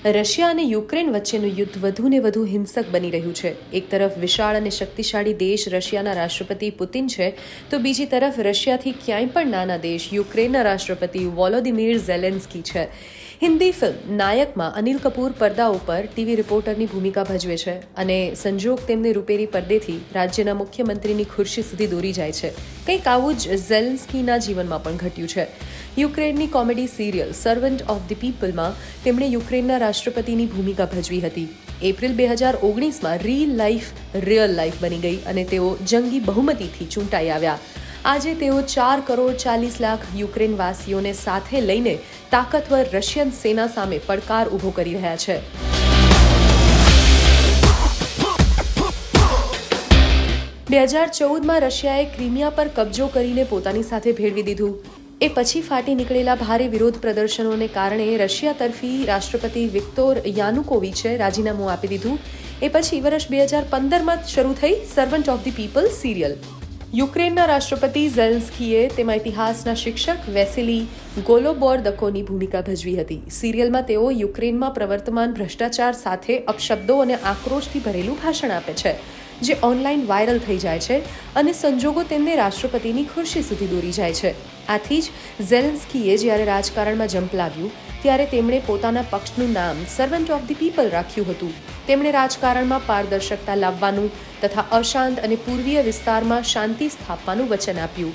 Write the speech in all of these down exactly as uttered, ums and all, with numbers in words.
Russia અને Ukraine વચ્ચેનું યુદ્ધ વધુ ને વધુ હિંસક બની રહ્યું છે. એક તરફ વિશાળ અને શક્તિશાળી દેશ રશિયાના રાષ્ટ્રપતિ પુતિન છે, તો બીજી તરફ રશિયાથી ક્યાંય પણ નાના દેશ યુક્રેનના રાષ્ટ્રપતિ વોલોદિમીર ઝેલેન્સ્કી છે. હિન્દી ફિલ્મ નાયકમાં અનિલ કપૂર પડદા ઉપર ટીવી રિપોર્ટરની ભૂમિકા ભજવે છે અને સંજોગ તેમને રૂપેરી પડદેથી રાજ્યના મુખ્યમંત્રીની ખુરશી સુધી દોરી જાય છે. કંઈક આવું જ ઝેલેન્સ્કીના જીવનમાં પણ ઘટ્યું છે. યુક્રેનની comedy serial servant of the પીપલમાં તેમણે યુક્રેનના રાષ્ટ્રપતિની ભૂમિકા ભજવી હતી. એપ્રિલ બે હજાર ઓગણીસમાં રીલ લાઈફ રિયલ લાઈફ બની ગઈ અને તેઓ જંગી બહુમતીથી ચૂંટાઈ આવ્યા. આજે તેઓ ચાર કરોડ ચાલીસ લાખ યુક્રેનવાસીઓને સાથે લઈને તાકતવર રશિયન સેના સામે પડકાર ઊભો કરી રહ્યા છે. બે હજાર ચૌદમાં રશિયાએ ક્રિમિયા પર કબજો કરીને પોતાની સાથે ભેળવી દીધું. એ પછી ફાટી નીકળેલા ભારે વિરોધ પ્રદર્શનોને કારણે રશિયા તરફી રાષ્ટ્રપતિ વિક્તોર યાનુકોવિચે રાજીનામું આપી દીધું. એ પછી વર્ષ બે હજાર પંદરમાં શરૂ થઈ servant of the people serial. યુક્રેનના રાષ્ટ્રપતિ ઝેલેન્સ્કીએ તેમાં ઇતિહાસના શિક્ષક વેસિલી ગોલોબોર્દકોની ભૂમિકા ભજવી હતી. સિરિયલમાં તેઓ યુક્રેનમાં પ્રવર્તમાન ભ્રષ્ટાચાર સાથે અપશબ્દો અને આક્રોશથી ભરેલું ભાષણ આપે છે, જે ઓનલાઈન વાયરલ થઈ જાય છે અને સંજોગો તેમને રાષ્ટ્રપતિની ખુરશી સુધી દોરી જાય છે. આથી જ ઝેલેન્સ્કીએ જ્યારે રાજકારણમાં ઝંપલાવ્યું ત્યારે તેમણે પોતાના પક્ષનું નામ સર્વન્ટ ઓફ ધી પીપલ રાખ્યું હતું. તેમણે રાજકારણમાં પારદર્શકતા લાવવાનું તથા અશાંત અને પૂર્વીય વિસ્તારમાં શાંતિ સ્થાપવાનું વચન આપ્યું.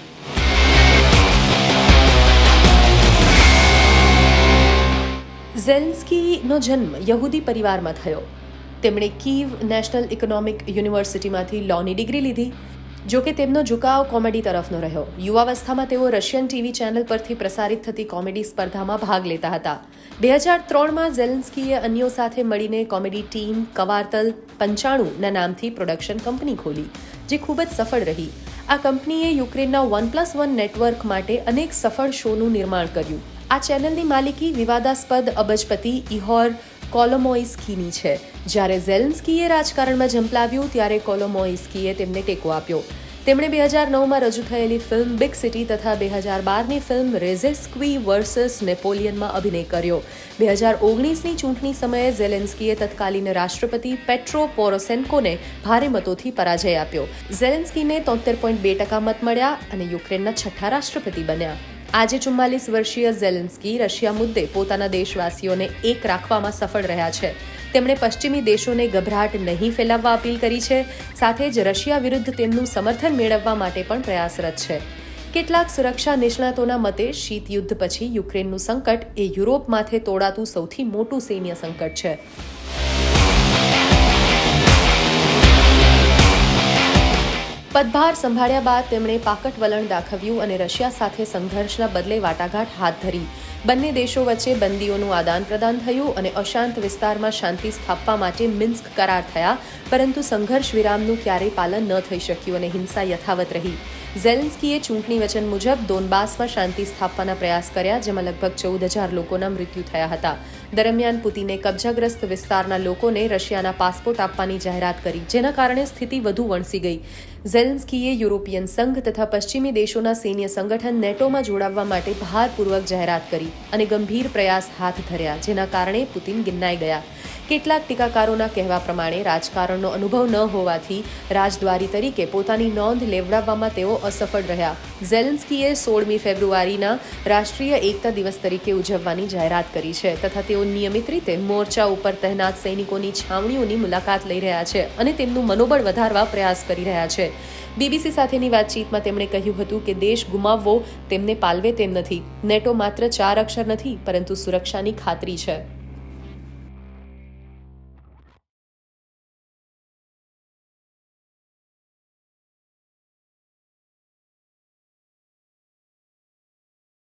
ઝેલેન્સ્કીનો જન્મ યહૂદી પરિવારમાં થયો. તેમણે કીવ નેશનલ ઇકોનોમિક યુનિવર્સિટીમાંથી લોની ડિગ્રી લીધી. જોકે તેમનો ઝુકાવ કોમેડી તરફનો રહ્યો. યુવાવસ્થામાં તેઓ રશિયન ટીવી ચેનલ પરથી પ્રસારિત થતી કોમેડી સ્પર્ધામાં ભાગ લેતા હતા. બે હજાર ત્રણમાં ઝેલેન્સ્કીએ અન્યો સાથે મળીને કોમેડી ટીમ કવાર્તલ પંચાણુંના નામથી પ્રોડક્શન કંપની ખોલી, જે ખૂબ જ સફળ રહી. આ કંપનીએ યુક્રેનના વન પ્લસ વન નેટવર્ક માટે અનેક સફળ શોનું નિર્માણ કર્યું. આ ચેનલની માલિકી વિવાદાસ્પદ અબજપતિ ઇહોર કોલોમોઇસ્કીની છે. જ્યારે ઝેલેન્સ્કીએ રાજકારણમાં ઝંપલાવ્યું ત્યારે કોલોમોઇસ્કીએ તેમને ટેકો આપ્યો. તેમણે બે હજાર નવમાં રજૂ થયેલી ફિલ્મ બિગ સિટી તથા બે હજાર બારની ફિલ્મ રેઝેસ્ક્વી વર્સસ નેપોલિયનમાં અભિનય કર્યો. બે હજાર ઓગણીસની ચૂંટણી સમયે ઝેલેન્સ્કીએ તત્કાલીન રાષ્ટ્રપતિ પેટ્રો પોરોશેન્કોને ભારે મતોથી પરાજય આપ્યો. ઝેલેન્સ્કીને તોતેર પોઈન્ટ બે ટકા મત મળ્યા અને યુક્રેનના છઠ્ઠા રાષ્ટ્રપતિ બન્યા. આજે ચુમ્માલીસ વર્ષીય ઝેલેન્સ્કી રશિયા મુદ્દે પોતાના દેશવાસીઓને એક રાખવામાં સફળ રહ્યા છે. તેમણે પશ્ચિમી દેશોને ગભરાટ નહીં ફેલાવવા અપીલ કરી છે. સાથે જ રશિયા વિરુદ્ધ તેમનું સમર્થન મેળવવા માટે પણ પ્રયાસરત છે. કેટલાક સુરક્ષા નિષ્ણાતોના મતે શીત યુદ્ધ પછી યુક્રેનનું સંકટ એ યુરોપ માથે તોડાતું સૌથી મોટું સૈન્ય સંકટ છે. પદભાર સંભાળ્યા બાદ તેમણે પાકટ વલણ દાખવ્યું અને રશિયા સાથે સંઘર્ષના બદલે વાટાઘાટ હાથ ધરી. બંને દેશો વચ્ચે બંદીઓનું આદાન પ્રદાન થયું અને અશાંત વિસ્તારમાં શાંતિ સ્થાપવા માટે મિન્સ્ક કરાર થયા, પરંતુ સંઘર્ષ વિરામનું ક્યારેય પાલન ન થઈ શક્યું અને હિંસા યથાવત રહી. ઝેલેન્સ્કીએ ચૂંટણી વચન મુજબ ડોનબાસમાં શાંતિ સ્થાપવાના પ્રયાસ કર્યા, જેમાં લગભગ ચૌદ હજાર લોકોના મૃત્યુ થયા હતા. દરમિયાન પુતિને કબજાગ્રસ્ત વિસ્તારના લોકોને રશિયાના પાસપોર્ટ આપવાની જાહેરાત કરી, જેના કારણે સ્થિતિ વધુ વણસી ગઈ. ઝેલેન્સ્કીએ યુરોપિયન સંઘ તથા પશ્ચિમી દેશોના સૈન્ય સંગઠન નેટોમાં જોડાવવા માટે ભારપૂર્વક જાહેરાત કરી અને ગંભીર પ્રયાસ હાથ ધર્યા, જેના કારણે પુતિન ગિન્નાઈ ગયા. કેટલાક ટીકાકારોના કહેવા પ્રમાણે રાજકારણનો અનુભવ ન હોવાથી રાજદ્વારી તરીકે પોતાની નોંધ લેવડાવવામાં તેઓ અસફળ રહ્યા. ઝેલેન્સ્કીએ સોળમી ફેબ્રુઆરીના રાષ્ટ્રીય એકતા દિવસ તરીકે ઉજવવાની જાહેરાત કરી છે તથા તેઓ નિયમિત રીતે મોરચા ઉપર તહેનાત સૈનિકોની છાવણીઓની મુલાકાત લઈ રહ્યા છે અને તેમનું મનોબળ વધારવા પ્રયાસ કરી રહ્યા છે. બીબીસી સાથેની વાતચીતમાં તેમણે કહ્યું હતું કે દેશ ગુમાવવો તેમને પાલવે તેમ નથી. નેટો માત્ર ચાર અક્ષર નથી, પરંતુ સુરક્ષાની ખાતરી છે.